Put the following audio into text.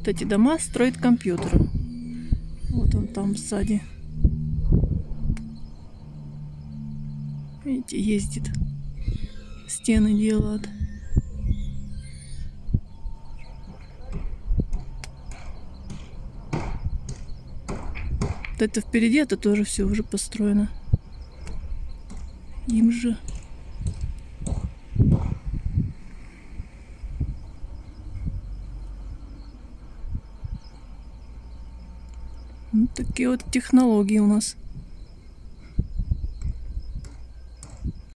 Вот эти дома строит компьютер. Вот он там сзади. Видите, ездит. Стены делают. Вот это впереди, это тоже все уже построено. Им же. Вот такие вот технологии у нас.